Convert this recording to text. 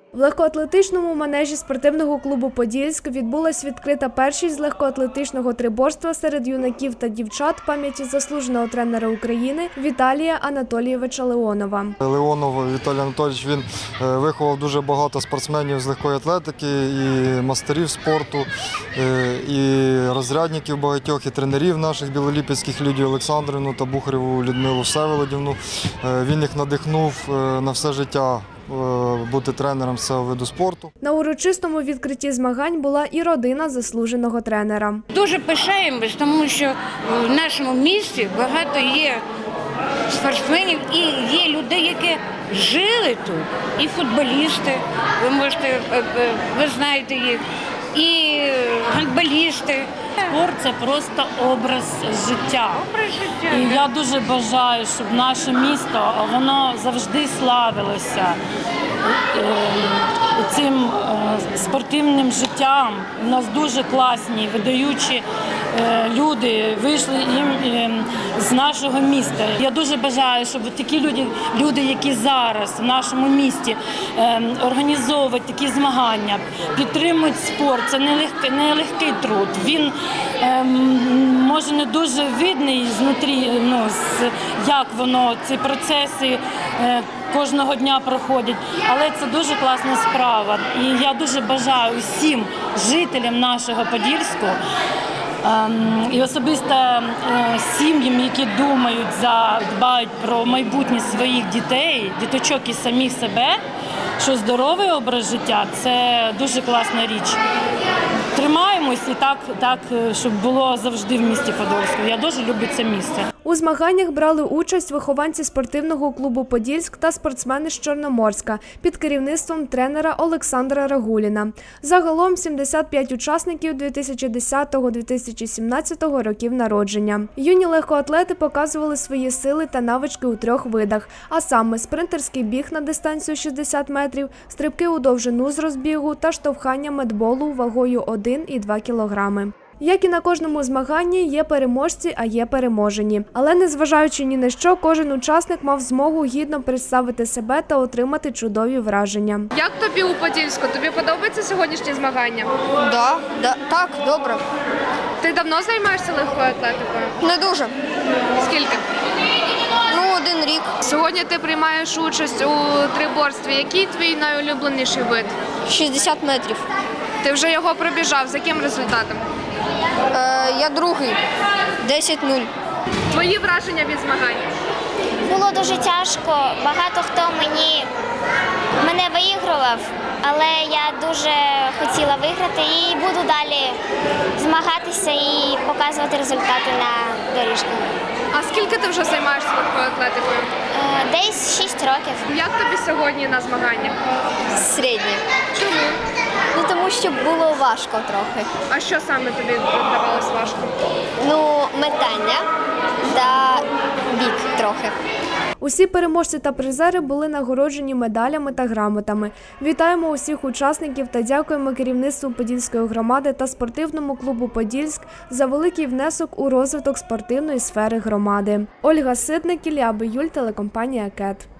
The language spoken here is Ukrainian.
В легкоатлетичному манежі спортивного клубу «Подільськ» відбулась відкрита першість з легкоатлетичного триборства серед юнаків та дівчат пам'яті заслуженого тренера України Віталія Анатолійовича Леонова. Леонов Віталій Анатолійович, він виховав дуже багато спортсменів з легкої атлетики, і мастерів спорту, і розрядників багатьох, і тренерів наших білоліпецьких Лідію Олександрівну та Бухареву Людмилу Всеволодівну. Він їх надихнув на все життя бути тренером з цього виду спорту. На урочистому відкритті змагань була і родина заслуженого тренера. Дуже пишаємось, тому що в нашому місті багато є спортсменів і є людей, які жили тут, і футболісти, ви знаєте їх, і гандболісти. Спорт – це просто образ життя. І я дуже бажаю, щоб наше місто, воно завжди славилося цим спортивним життям. У нас дуже класні, видаючі люди вийшли з нашого міста. Я дуже бажаю, щоб такі люди, які зараз в нашому місті організовують такі змагання, підтримують спорт. Це не легкий труд. Він може не дуже видний знутрі, як воно, ці процеси кожного дня проходять, але це дуже класна справа. І я дуже бажаю усім жителям нашого Подільського і особисто сім'ям, які дбають про майбутнє своїх дітей, діточок і самих себе, що здоровий образ життя – це дуже класна річ. Тримаємось і так, щоб було завжди в місті Подільську. Я дуже люблю це місце. У змаганнях брали участь вихованці спортивного клубу «Подільськ» та спортсмени з Чорноморська під керівництвом тренера Олександра Рагуліна. Загалом 75 учасників 2010-2017 років народження. Юні легкоатлети показували свої сили та навички у 3 видах, а саме спринтерський біг на дистанцію 60 метрів, стрибки у довжину з розбігу та штовхання медболу вагою 1 і 2 кілограми. Як і на кожному змаганні, є переможці, а є переможені. Але незважаючи ні на що, кожен учасник мав змогу гідно представити себе та отримати чудові враження. Як тобі у Подільську? Тобі подобаються сьогоднішні змагання? Так, добре. Ти давно займаєшся легкою атлетикою? Не дуже. Скільки? 1 рік. Сьогодні ти приймаєш участь у триборстві. Який твій найулюбленіший вид? 60 метрів. Ти вже його пробіжав. З яким результатом? Я другий. 10-0. Твої враження від змагань? Було дуже тяжко. Багато хто мене виігрував, але я дуже хотіла виграти і буду далі змагатися і показувати результати на доріжках. А скільки ти вже займаєшся легкою атлетикою? Десь 6 років. Як тобі сьогодні на змаганнях? Середнє. Чому? Тому що було важко трохи. А що саме тобі давалось важко? Метання та бік трохи. Усі переможці та призери були нагороджені медалями та грамотами. Вітаємо усіх учасників та дякуємо керівництву Подільської громади та спортивному клубу «Подільськ» за великий внесок у розвиток спортивної сфери громади. Ольга Ситник, Ілля Биюль, телекомпанія «КЕТ».